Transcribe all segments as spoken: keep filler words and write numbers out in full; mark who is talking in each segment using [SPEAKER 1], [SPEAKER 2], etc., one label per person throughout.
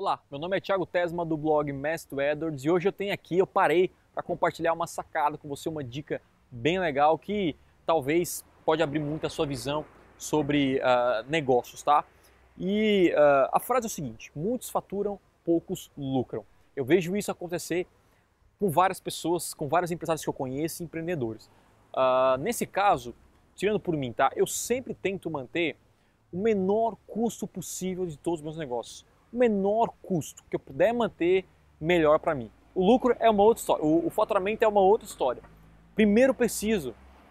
[SPEAKER 1] Olá, meu nome é Thiago Tesma do blog Mestre do AdWords e hoje eu tenho aqui, eu parei para compartilhar uma sacada com você, uma dica bem legal que talvez pode abrir muito a sua visão sobre uh, negócios, tá? E uh, a frase é o seguinte: muitos faturam, poucos lucram. Eu vejo isso acontecer com várias pessoas, com vários empresários que eu conheço e empreendedores. Uh, nesse caso, tirando por mim, tá? Eu sempre tento manter o menor custo possível de todos os meus negócios. O menor custo que eu puder manter, melhor para mim. O lucro é uma outra história, o, o faturamento é uma outra história. Primeiro preciso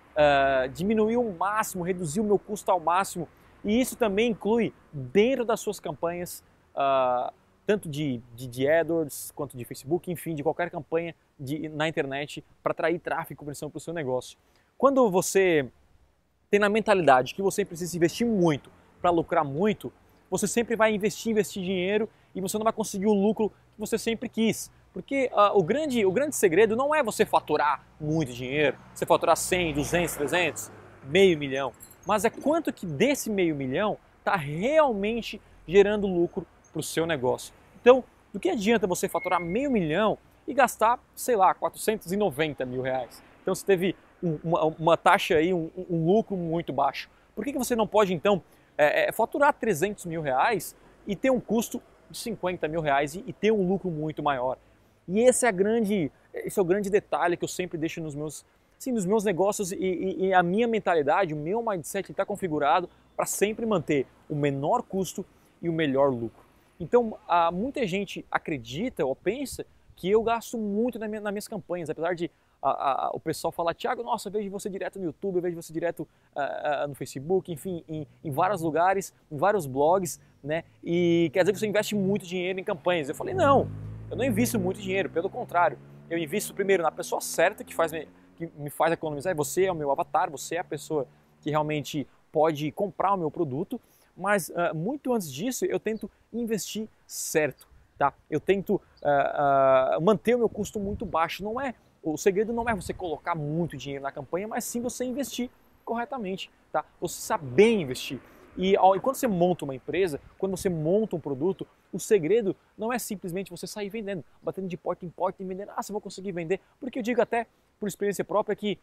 [SPEAKER 1] uh, diminuir o máximo, reduzir o meu custo ao máximo, e isso também inclui dentro das suas campanhas, uh, tanto de, de, de AdWords quanto de Facebook, enfim, de qualquer campanha de, na internet para atrair tráfego e conversão para o seu negócio. Quando você tem na mentalidade que você precisa investir muito para lucrar muito, você sempre vai investir, investir dinheiro e você não vai conseguir o lucro que você sempre quis. Porque uh, o, grande, o grande segredo não é você faturar muito dinheiro, você faturar cem, duzentos, trezentos, meio milhão, mas é quanto que desse meio milhão está realmente gerando lucro para o seu negócio. Então, do que adianta você faturar meio milhão e gastar, sei lá, quatrocentos e noventa mil reais? Então você teve um, uma, uma taxa aí, um, um lucro muito baixo. Por que, que você não pode então É, é, faturar trezentos mil reais e ter um custo de cinquenta mil reais e, e ter um lucro muito maior? E esse é, a grande, esse é o grande detalhe que eu sempre deixo nos meus, assim, nos meus negócios e, e, e a minha mentalidade, o meu mindset está configurado para sempre manter o menor custo e o melhor lucro. Então, há, muita gente acredita ou pensa que eu gasto muito na minha, nas minhas campanhas, apesar de A, a, o pessoal fala: Thiago, nossa, eu vejo você direto no YouTube, eu vejo você direto uh, uh, no Facebook, enfim, em, em vários lugares, em vários blogs, né? E quer dizer que você investe muito dinheiro em campanhas. Eu falei: não, eu não invisto muito dinheiro, pelo contrário, eu invisto primeiro na pessoa certa que, faz, que me faz economizar. Você é o meu avatar, você é a pessoa que realmente pode comprar o meu produto, mas uh, muito antes disso eu tento investir certo, tá? Eu tento uh, uh, manter o meu custo muito baixo. Não é O segredo não é você colocar muito dinheiro na campanha, mas sim você investir corretamente, tá? Você saber investir. E, e quando você monta uma empresa, quando você monta um produto, o segredo não é simplesmente você sair vendendo, batendo de porta em porta e vendendo. Ah, você vai conseguir vender. Porque eu digo até por experiência própria que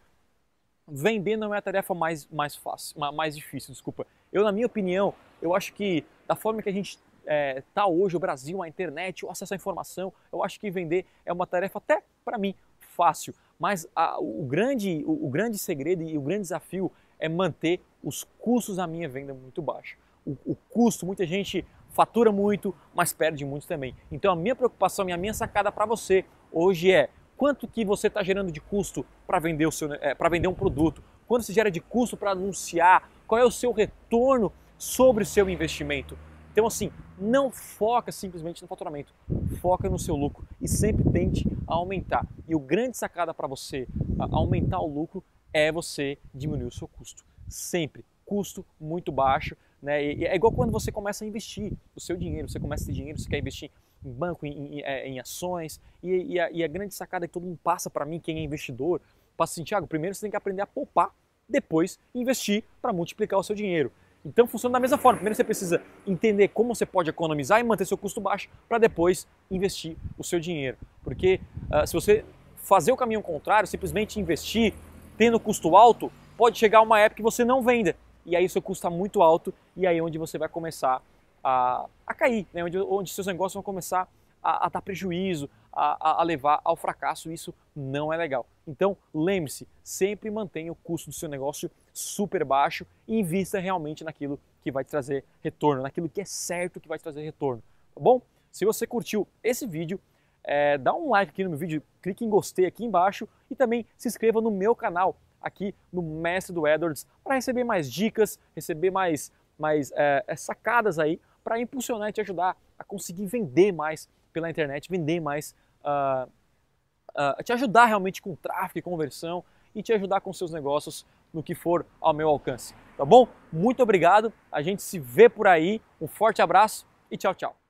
[SPEAKER 1] vender não é a tarefa mais, mais fácil, mais difícil, desculpa. Eu, na minha opinião, eu acho que da forma que a gente é, tá hoje, o Brasil, a internet, o acesso à informação, eu acho que vender é uma tarefa até para mim fácil, mas a, o, grande, o, o grande segredo e o grande desafio é manter os custos da minha venda muito baixos. O, o custo, muita gente fatura muito, mas perde muito também. Então a minha preocupação e a minha sacada para você hoje é: quanto que você está gerando de custo para vender, o seu, é, para vender um produto? Quanto se gera de custo para anunciar? Qual é o seu retorno sobre o seu investimento? Então, assim, não foca simplesmente no faturamento, foca no seu lucro e sempre tente aumentar. E o grande sacada para você aumentar o lucro é você diminuir o seu custo. Sempre, custo muito baixo, né? E é igual quando você começa a investir o seu dinheiro, você começa a ter dinheiro, você quer investir em banco, em, em, em ações, e, e, a, e a grande sacada que todo mundo passa para mim, quem é investidor, passa assim: Thiago, primeiro você tem que aprender a poupar, depois investir para multiplicar o seu dinheiro. Então funciona da mesma forma. Primeiro você precisa entender como você pode economizar e manter seu custo baixo para depois investir o seu dinheiro. Porque uh, se você fazer o caminho contrário, simplesmente investir tendo custo alto, pode chegar uma época que você não venda. E aí seu custo está muito alto e aí é onde você vai começar a, a cair, né? onde, onde seus negócios vão começar a, a dar prejuízo, a, a levar ao fracasso. Isso não é legal. Então lembre-se, sempre mantenha o custo do seu negócio super baixo e invista realmente naquilo que vai te trazer retorno, naquilo que é certo que vai te trazer retorno, tá bom? Se você curtiu esse vídeo, é, dá um like aqui no meu vídeo, clique em gostei aqui embaixo e também se inscreva no meu canal aqui no Mestre do AdWords para receber mais dicas, receber mais, mais é, sacadas aí para impulsionar e te ajudar a conseguir vender mais pela internet, vender mais, uh, uh, te ajudar realmente com tráfego e conversão e te ajudar com seus negócios no que for ao meu alcance, tá bom? Muito obrigado, a gente se vê por aí, um forte abraço e tchau, tchau.